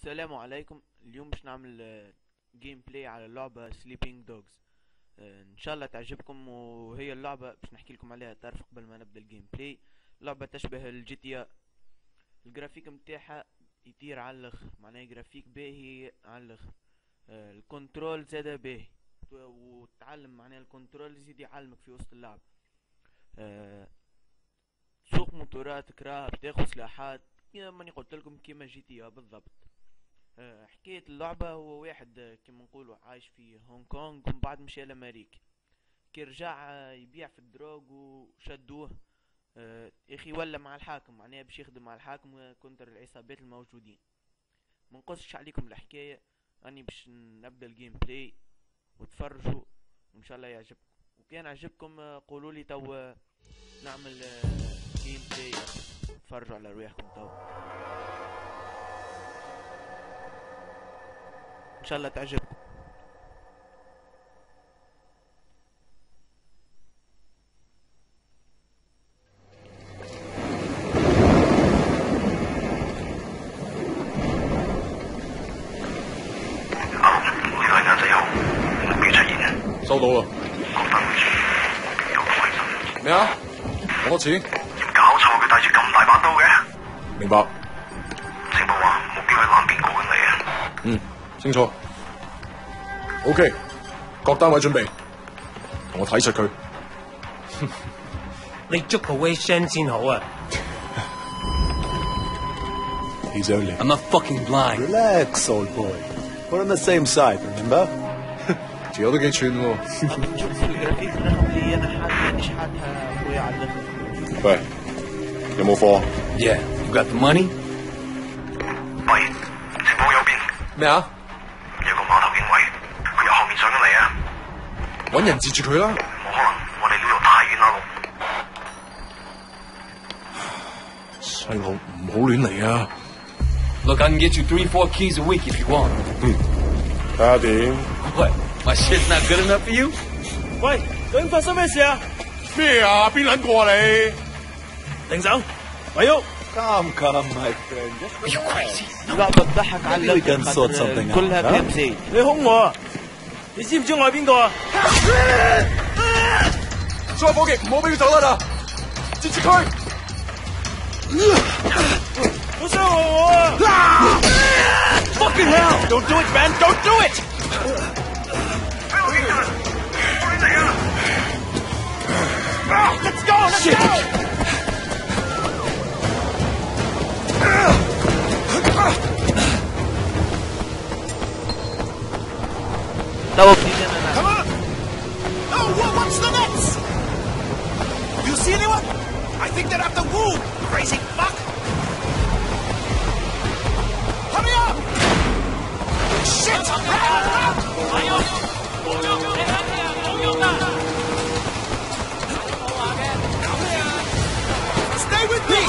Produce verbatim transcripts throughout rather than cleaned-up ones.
السلام عليكم. اليوم باش نعمل جيم بلاي على اللعبة سليبينج دوجز. ان شاء الله تعجبكم، وهي اللعبة باش نحكي لكم عليها تعرف قبل ما نبدا الجيم بلاي. لعبة تشبه الجي تي إيه، الجرافيك متاعها يطير على الاخر، معناها جرافيك باهي على الاخر. الكنترول زاده باهي، وتعلم معناها الكنترول يزيد يعلمك في وسط اللعب. سوق موتورات كراها بتاخذ سلاحات كيما قلت لكم كيما جي تي إيه بالضبط. أه حكاية اللعبة، هو واحد كيما نقولوا عايش في هونغ كونغ ومن بعد مشى لأمريكا، كي رجع يبيع في الدروغ وشدوه. أه اخي ولا مع الحاكم، معناها باش يخدم مع الحاكم وكونتر العصابات الموجودين. منقصش عليكم الحكاية، اني باش نبدا الجيم بلاي وتفرجوا وان شاء الله يعجبكم. وكان عجبكم قولوا لي تو نعمل جيم بلاي، تفرجوا على رواحكم تو ان شاء الله تعجبكم. 收到啊。咩啊？攞多錢？ 搞錯，佢帶住咁大把刀嘅。 明白。 情報話目標喺南邊過緊嚟啊。 嗯，清楚。OK， 各單位準備，同我睇實佢。 你捉個 Wei Shen 先好啊。 He's only. I'm not fucking blind. Relax, old boy. We're on the same side, remember? 條友都幾串喎。喂，有冇貨 Yeah, you got the money? 喂，情報右邊。 咩啊？ 有個碼頭警衛，佢由後面上緊嚟啊！ 揾人截住佢啦。 冇可能，我哋呢度太遠啦， 細路唔好亂嚟啊 Look, I can get you three, four keys a week if you want. 嗯，睇下點。 What? My shit's not good enough for you? 喂，究竟發生咩事啊？ 咩啊？邊撚個啊你？ 停手，喂喐 Come, come, my friend. Are you crazy? لعبة تضحك على We can sort something out, كلها huh? كلام زايد. 你兇我啊！你知唔知我係邊個啊？ 再伙計，唔好俾佢走得啦！截住佢！ 好傷害我啊 ！Fucking hell! Don't do it, man! Don't do it! 喺我面前，快啲嚟啊 Let's go! Let's go! تو بدينا انا. Come on! Oh, what's the next? You see anyone? I think they're after Wu. Crazy fuck! Hurry up! Shit! Stay with me!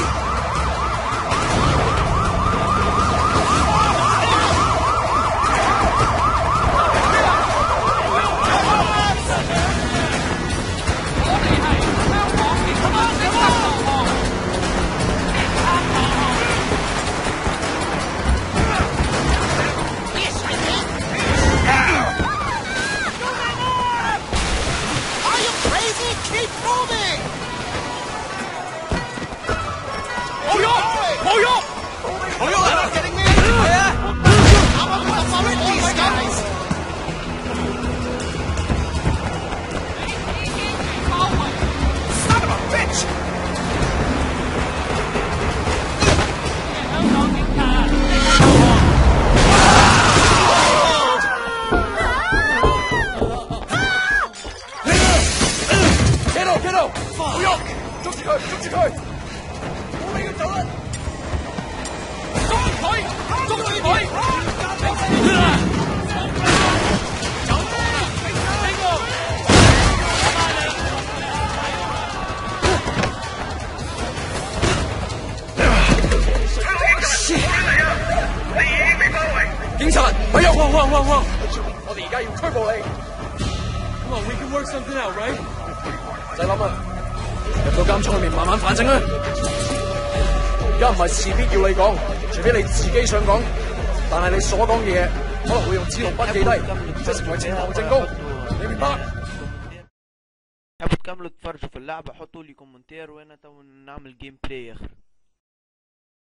Come on, we can work something out, right? 唔使諗啊，入到監倉裏面慢慢反省啦。而家唔係事必要你講，除非你自己想講。 但係你所講嘅嘢可能會用紙紅筆記低，即係成為呈堂證供，你明白？ تحبوا تكملوا تتفرجوا في اللعبة حطوا لي كومنتير وانا تو نعمل جيم بلاي اخر.